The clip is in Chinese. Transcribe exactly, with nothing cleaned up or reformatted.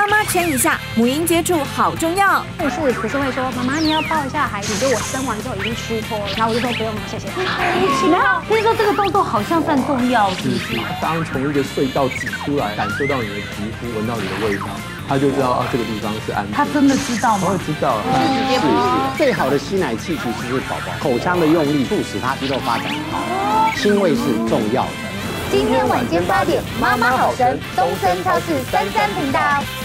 妈妈牵一下，母婴接触好重要。 护士不是会说，妈妈你要抱一下孩子，就我生完之后已经虚脱了，然后我就说不用了，谢谢。 然后听说这个动作好像算重要，是不是？ 当从一个隧道挤出来，感受到你的皮肤，闻到你的味道，他就知道啊这个地方是安全。 他真的知道吗？ 他会知道， 是是。最好的吸奶器其实是宝宝口腔的用力，促使他肌肉发展好。亲喂是重要的。 今天晚间八点，妈妈好神，东森超市三三频道。